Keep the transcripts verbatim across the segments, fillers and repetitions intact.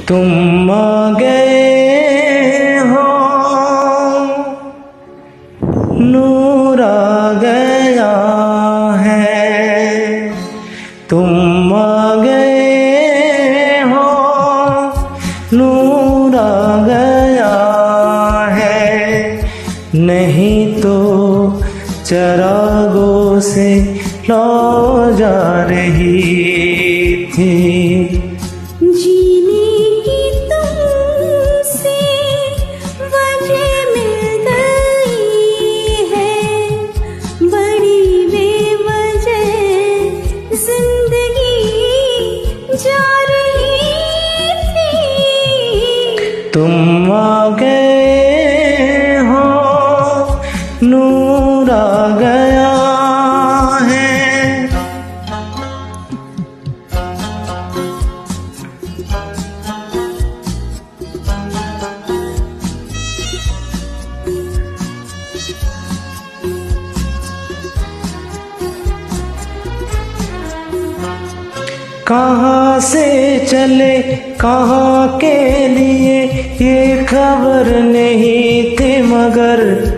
तुम आ गए हो, नूर आ गया है। तुम आ गए हो, नूर आ गया है। नहीं तो चरागों से लौ जा रही थी। जीने की तुमसे वजह मिल गई है, बड़ी बेवजह जिंदगी जा रही थी। तुम आ गए हो, नूर आ गया है। कहाँ से चले कहाँ के लिए ये खबर नहीं थी, मगर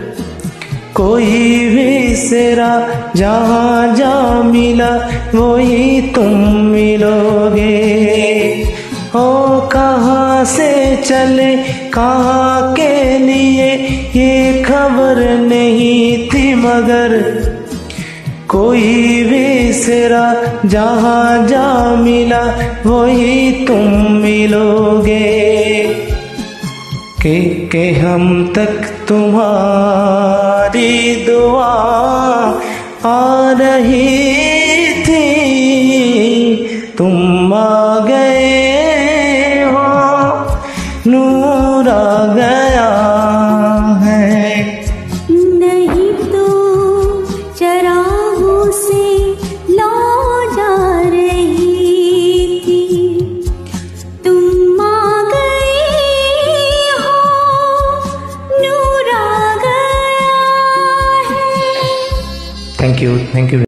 कोई भी सिरा जहाँ जा मिला वही तुम मिलोगे। ओ कहाँ से चले कहाँ के लिए ये खबर नहीं थी, मगर कोई भी सिरा जहाँ जा मिला वही तुम मिलोगे। के के हम तक तुम्हारी दुआ आ रही थी। तुम आ गए हो, नूर आ गया है। नहीं तो चरागों से लौ जा रही थी। तुम आ गए हो, नूर आ गया है। Thank you thank you.